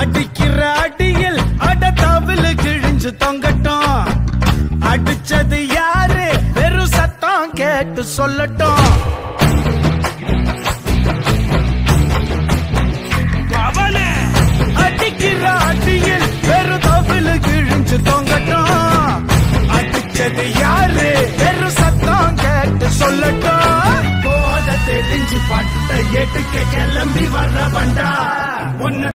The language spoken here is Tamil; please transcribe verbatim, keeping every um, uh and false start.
அடிக்கிற அடியில் அடத்தாவில் கிழிஞ்சு தொங்கட்டும். அடிச்சது யாரு வெறும் சத்தம் கேட்டு சொல்லட்டும்.